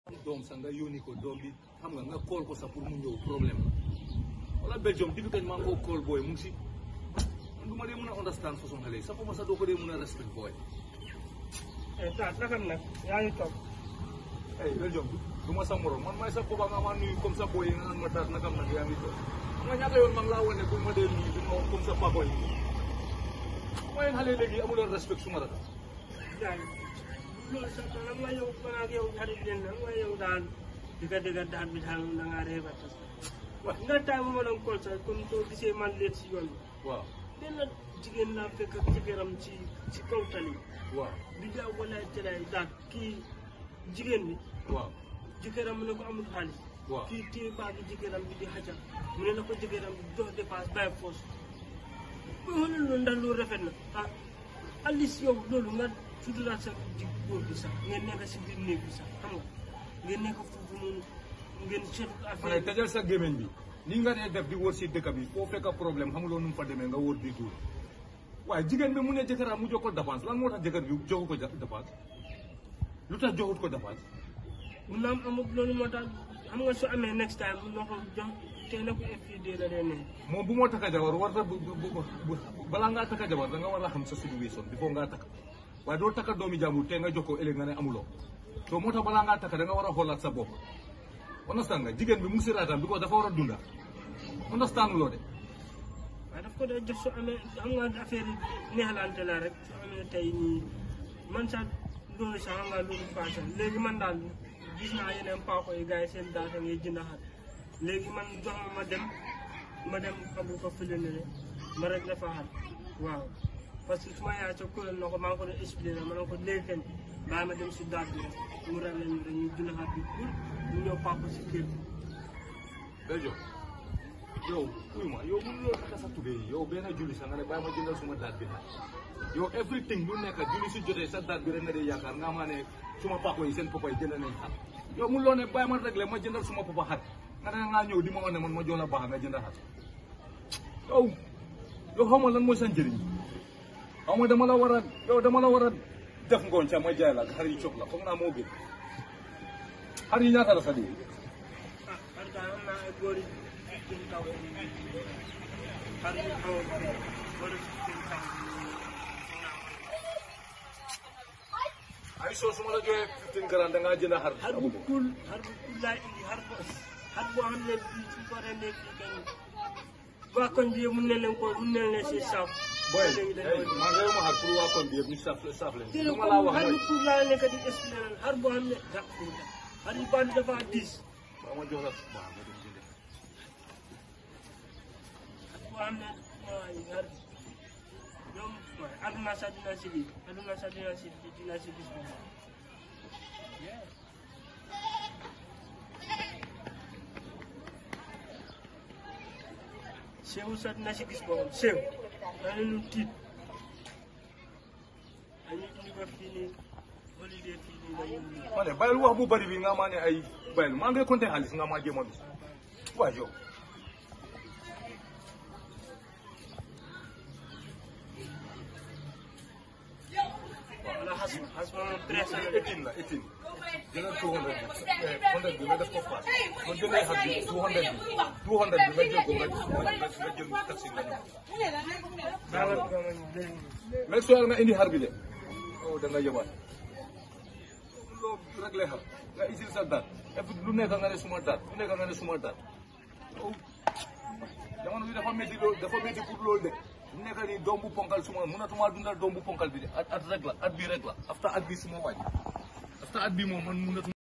doom sax nga yónni ko doom bi xam nga call ko sax pour mu ñëw problème wala Belgium depuis kañ maa ngi koo call booy mu ngi si man du ma dee mën a understand façon xale yi sax ma sax doo ko dee mën a respect booy. Taat nakam nag yaa ngi toog. Belgium du ma sa morom man maay sa papa nga ma nuyu comme ça booy yi nga naan ma taat nakam nag yaa ngi toog xam nga ñaata yoon man laa wane pour ma dee nuyu du ma comme ça papa yi mooy xale léegi amuloon respect su ma rata. loolu sax lan nga yow man ak yow xarit leen lan nga yow daal digga daal bi daal da ngaa réew waaw nga taay ma doon kool sax comme soo gisee man leet si yoon bi. waaw benn jigéen laa fekk ak jëkkëram ci kaw tali. waaw di daw wala télé daal kii jigéen bi. waaw jëkkëram mu ne ko amul xaalis. waaw kii téye baagi jëkkëram bi di xacal mu ne na ko jëkkëram bi jox dépense bàyyi poos. boo xoolee loolu ndax loolu rafet na ah Alice yow loolu nga. surtout daal sax di góor gi sax ngeen nekk si biir néeg bi sax xam nga ngeen nekk foofu noonu ngeen seetlu affaire yi. tëjal sa gémmiñ bi nii nga dee def di wër si dëkk bi foo fekk problème xamuloo nu mu fa demee nga wër di tuur waaye jigéen bi mu ne jëkkëram mu jox ko dépense lan moo tax jëkkër bi joxu ko dépense lu tax joxut ko dépense. mun naa am amul loolu moo tax xam nga su amee next time mun na ko jox tey na ko FID la dee ne. moom bu moo takka jabar war na balaa ngaa takka jabar da nga war a xam sa situation bi foo ngaa takk. waaye doo takka doomi jàmbur te nga jox ko ëllëg nga ne amuloo to moo tax balaa ngaa takka da nga war a xoolaat sa bopp understand nga jigéen bi mu ngi si raatam bi ko dafa war a dunda understand loo de. waaye daf ko dee jox su amee xam nga affaire yi neexalante la rek su amee tey nii man sax loolu sax xam nga loolu passé léegi man daal gis naa yeneen paako yi gars yi seen daata ngay jënd xar léegi man jox ma dem abu ko fële ne ma rek dafa xar waaw. parce que su ma yaay sa kuréel na ko maa ngi ko doon expliqué ma ne ko léegi kenn bàyyi ma dem si daat bi mu ren leen dañuy dund xar bi pour ñu ñëw papa si kër bi. Belgium yow uy ma yow mënu loo takka sa tubéy yi yow benn julli sax nga ne bàyyi ma jëndal suma daat bi nag yow everything lu nekk julli si jotee sa daat bi rek nga dee yaakaar nga maa ne suma papa yi seen papa yi jënd nañ xar yow mënu loo ne bàyyi ma réglé ma jëndal suma papa xar nga ne ngaa ñëw di ma wane man ma jox la baax nga jëndal xar yow xaw ma lan mooy sa njëriñ. waaw mooy dama la war a def ngoon ca ma jaay la xar yi coog la foog naa moo gën xar yi ñaata la sa di. ah xar daa am naa ay góor yi jëm kaw xar yi xaw a bëri góor yi jëm kaw. ay soo su ma la joxee 15 grand da ngaa jënd xar. xar bu cool laay indi xar boo xam ne bii su ko rendee fii kañ waa koñ bi mun ne leen si saaf. boy maa ngi ma xar pour waa koñ bi yëpp ñu saaf leen. lu ma la wax xar pour laa nekk di expliqué xar boo xam ne xar yu baax dafa diis. waaw ma jox la waaw ma dem jëndee. xar boo xam ne xar ñoom aduna sax dina si biir dina si gis moom. Sew sax dina si gis moom sew. daa leen lu tiit dañuy indi ko fii nii holiday fii nii dañuy. ma ne bàyyil wax bu bari bi nga maa ne ay bàyyil maa ngi compter xaalis nga maa jéem a bis waaye yow. wala xas ma presse la 18 la 18 jëlal 200 100 bi nga def ko paas ma jëlee xar bi 200 bi nga jël ko nga jël taxi nga ñëw. mais soo nga indi xar bi de oh da nga yëbaat loo réglé xar nga isil sa daat lu nekk nga ne suma daat lu nekk nga ne suma daat jamono bi dafa métti pour loolu de bu nekk nii doom bu ponkal suma mënatuma dundal doom bu ponkal bi de at rek la at bi rek la afta at bi suma waaj afta at bi moom man mënatuma